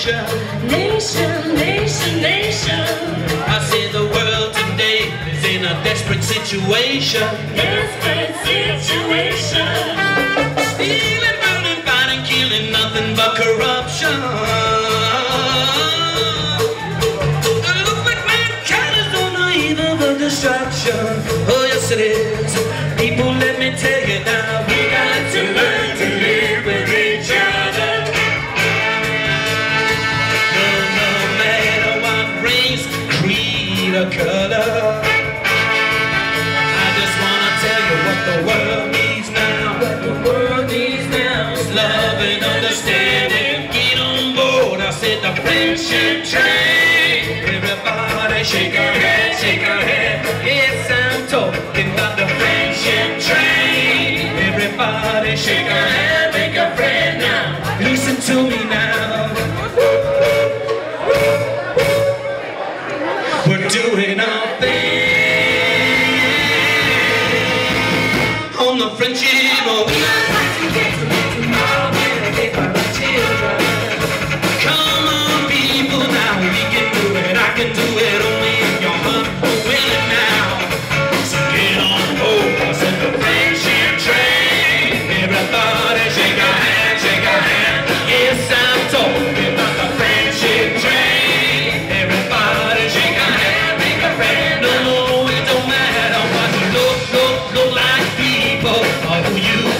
nation. Nation, nation, nation. I say the world today is in a desperate situation. Desperate situation. Stealing, burning, fighting, killing, nothing but corruption. Look what mankind is on the eve of a destruction. Oh yes it is. People, let me tell you now, we got to learn to live with each other. No matter what race, creed or color. I just wanna tell you what the world needs now. What the world needs now is love and understanding. Get on board, I said the friendship train. Everybody shake your head, shake your head. Yes, I'm talking about the friendship train. Everybody shake your head, make a friend now. Listen to me now. We're doing our thing on the friendship of come on people now, we can do it, I can do it, only if your heart will willing now. So get on board, I said the friendship train. Everybody shake a hand, shake a hand. Yes, I'm talking about the friendship train. Everybody shake a hand, make a friend. No, it don't matter what you look like people or who you